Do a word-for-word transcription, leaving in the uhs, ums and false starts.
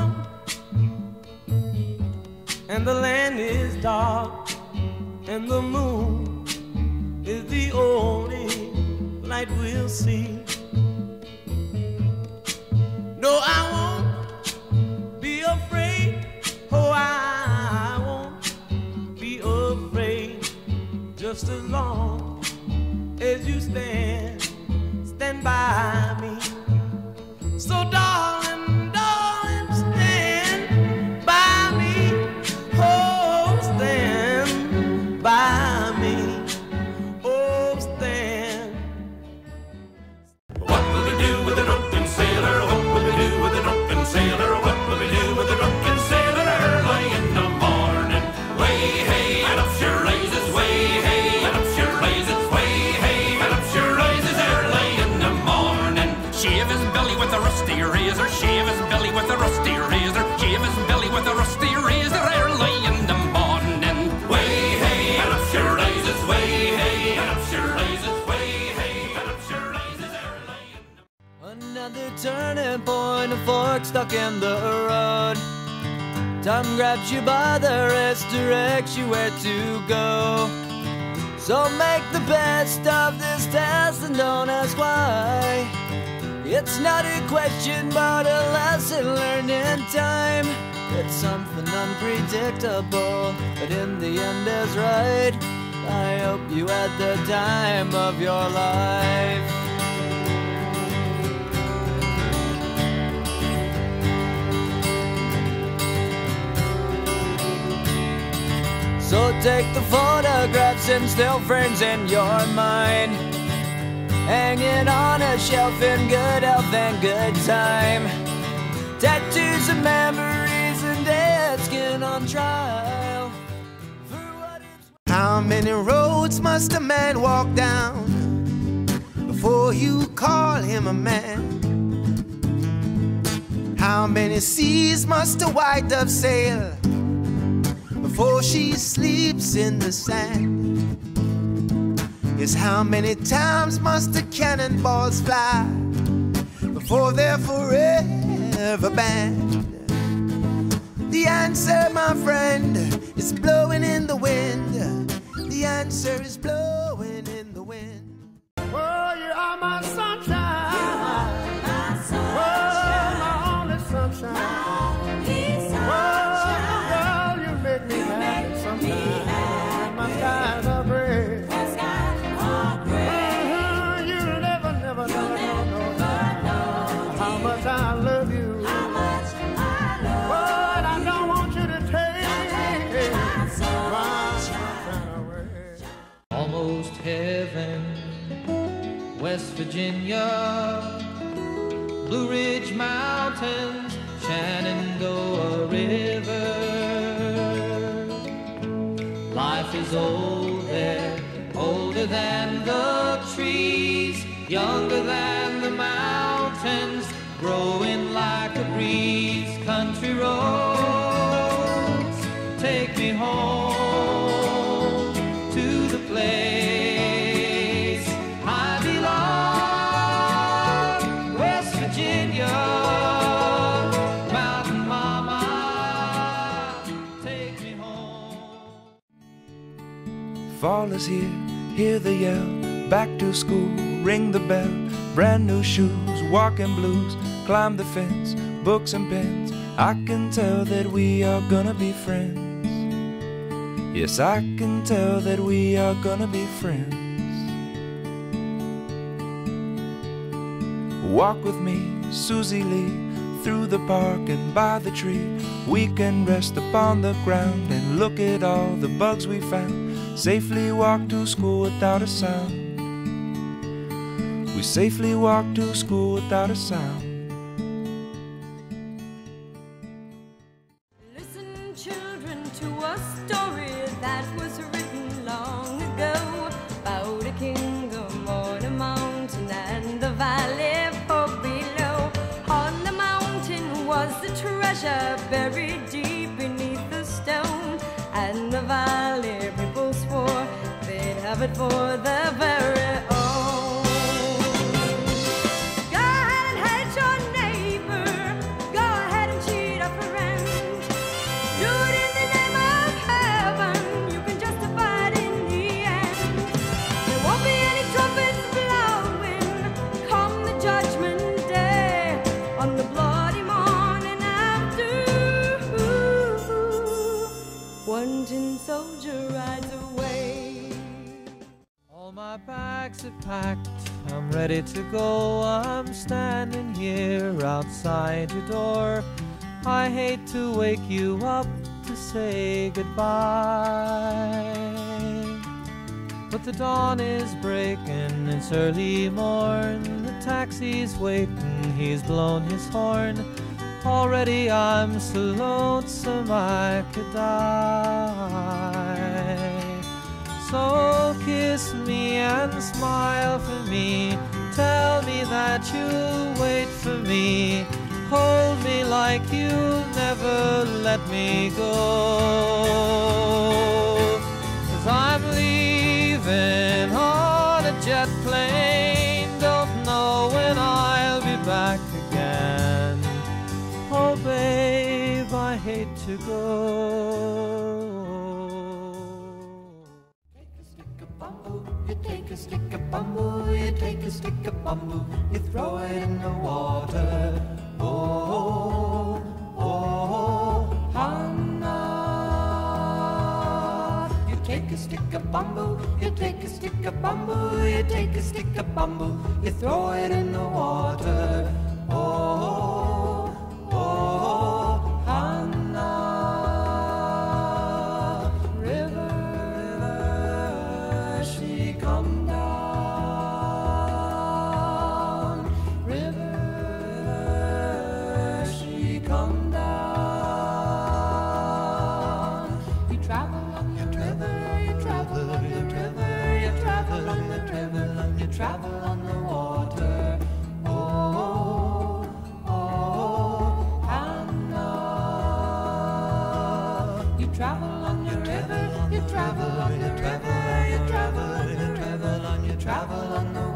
come and the land is dark and the moon is the only light we'll see. No, I won't be afraid. Oh, I won't be afraid. Just as long as you stand, stand by me. So darling, darling, stand by me. Oh, stand by me. Oh, stand. What will we do with a drunken sailor? What will we do with a drunken sailor? What will we do with a drunken sailor early in the morning? Way hey, and up she rises. Way hey, and up she rises. Way hey, and up she rises early in the morning. Shave his belly with a rusty razor. Shave his belly with a rusty razor. Shave his belly with a rusty razor early in the morning. Way hey, and up she rises. Way hey, and up she rises. Way hey, and up she rises early in the Another turning point, a fork stuck in the road. Time grabs you by the wrist, directs you where to go. So make the best of this test and don't ask why. It's not a question but a lesson learned in time. It's something unpredictable, but in the end is right. I hope you had the time of your life. So take the photographs and still frames in your mind, hanging on a shelf in good health and good time. Tattoos of memories and dead skin on trial. For what it's How many roads must a man walk down before you call him a man? How many seas must a white dove sail before she sleeps in the sand? Yes, how many times must the cannonballs fly before they're forever banned? The answer, my friend, is blowing in the wind. The answer is blowing in the wind. Oh, you are my sunshine. My sunshine. Oh, my only sunshine. My only sunshine. Oh, girl, you make me happy sometimes. My skies are gray. The skies are gray. Uh-huh, you'll never, never, never, never know, know, know how much I love you. how much I love But I don't want you to take my my sunshine. sunshine away. almost heaven, West Virginia, Blue Ridge Mountains, Shenandoah River. Life is old there, older than the trees, younger than the mountains, growing like a breeze. Country roads, take me home to the place I belong, West Virginia, Mountain Mama, take me home. Fall is here, hear the yell, back to school, ring the bell, brand new shoes, walking blues, climb the fence, books and pens. I can tell that we are gonna be friends. Yes, I can tell that we are gonna be friends. Walk with me, Susie Lee, through the park and by the tree. We can rest upon the ground and look at all the bugs we found. Safely walk to school without a sound. We safely walk to school without a sound. Listen, children, to a story that was written long ago about a kingdom on a mountain and the valley far below. On the mountain was the treasure buried deep beneath the stone, and the valley people swore they'd have it for their very own. Go ahead and hate your neighbor, go ahead and cheat a packed, I'm ready to go. I'm standing here outside your door. I hate to wake you up to say goodbye, but the dawn is breaking, it's early morn. The taxi's waiting, he's blown his horn. Already I'm so lonesome I could die. So kiss me and smile for me. Tell me that you'll wait for me. Hold me like you'll never let me go. 'Cause I'm leaving on a jet plane. Don't know when I'll be back again. Oh babe, I hate to go. You take a stick of bamboo, you take a stick of bamboo, you throw it in the water. Oh, oh, Hannah. You take a stick of bamboo, you take a stick of bamboo, you take a stick of bamboo, you throw it in the water. Oh, oh, Hannah. River, she come down. River, she come down. You travel on the river, you travel on the river, you travel on the river, you travel on the water. Oh, oh, Hannah. You travel on the river, you travel on the river, you travel on the river, you travel on the